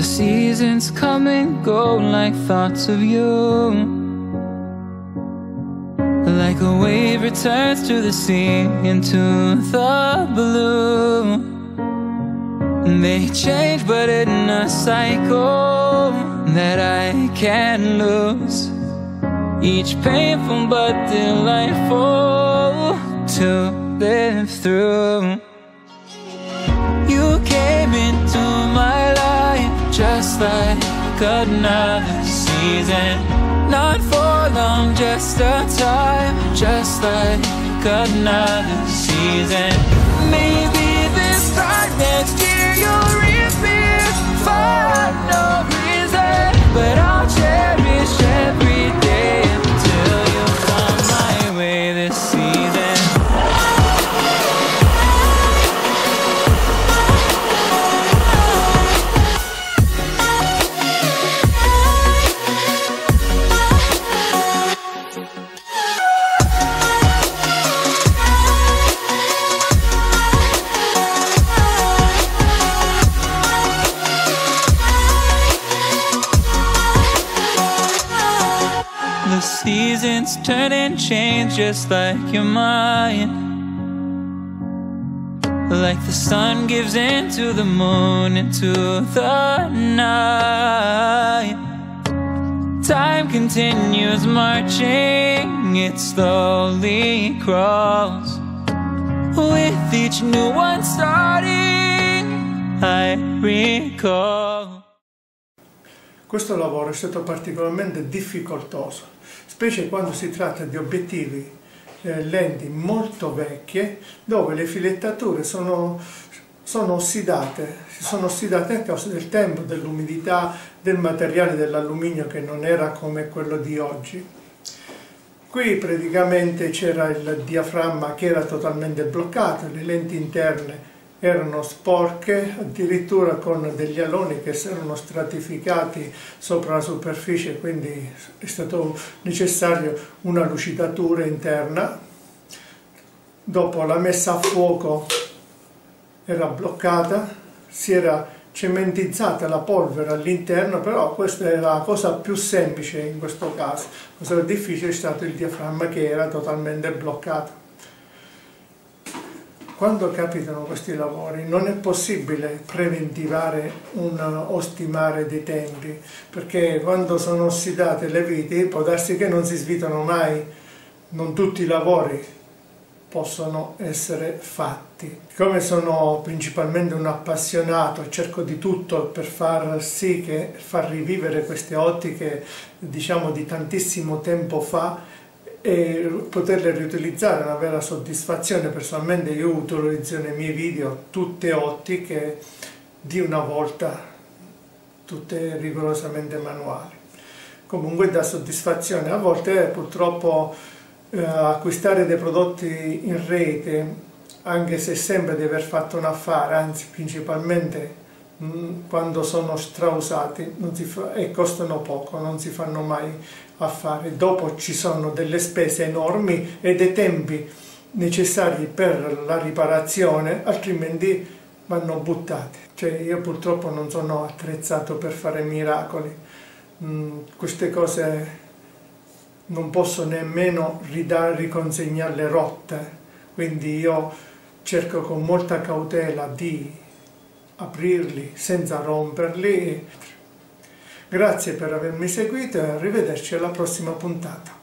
The seasons come and go like thoughts of you. Like a wave returns to the sea, into the blue. They change but in a cycle that I can't lose. Each painful but delightful to live through. You came into my life just like another season. Not for long, just a time, just like another season. Maybe this time next year you'll reappear for no reason, but I'll cherish every day until you come my way this season. The seasons turn and change just like your mind. Like the sun gives into the moon, into the night. Time continues marching, it slowly crawls. With each new one starting, I recall. Questo lavoro è stato particolarmente difficoltoso, specie quando si tratta di obiettivi lenti molto vecchie, dove le filettature sono ossidate, si sono ossidate a causa del tempo, dell'umidità, del materiale dell'alluminio che non era come quello di oggi. Qui praticamente c'era il diaframma che era totalmente bloccato, le lenti interne erano sporche, addirittura con degli aloni che si erano stratificati sopra la superficie, quindi è stato necessario una lucidatura interna. Dopo la messa a fuoco era bloccata, si era cementizzata la polvere all'interno, però questa era la cosa più semplice in questo caso. La cosa difficile è stato il diaframma che era totalmente bloccato. Quando capitano questi lavori non è possibile preventivare o stimare dei tempi, perché quando sono ossidate le viti può darsi che non si svitano mai, non tutti i lavori possono essere fatti. Siccome sono principalmente un appassionato, cerco di tutto per far sì che far rivivere queste ottiche, diciamo, di tantissimo tempo fa, e poterle riutilizzare è una vera soddisfazione. Personalmente io utilizzo nei miei video tutte ottiche di una volta, tutte rigorosamente manuali. Comunque dà soddisfazione. A volte purtroppo acquistare dei prodotti in rete, anche se sembra di aver fatto un affare, anzi principalmente quando sono strausati e costano poco, non si fanno mai affari. Dopo ci sono delle spese enormi e dei tempi necessari per la riparazione, altrimenti vanno buttati. Cioè, io purtroppo non sono attrezzato per fare miracoli, queste cose non posso nemmeno riconsegnarle rotte, quindi io cerco con molta cautela di aprirli senza romperli. Grazie per avermi seguito e arrivederci alla prossima puntata.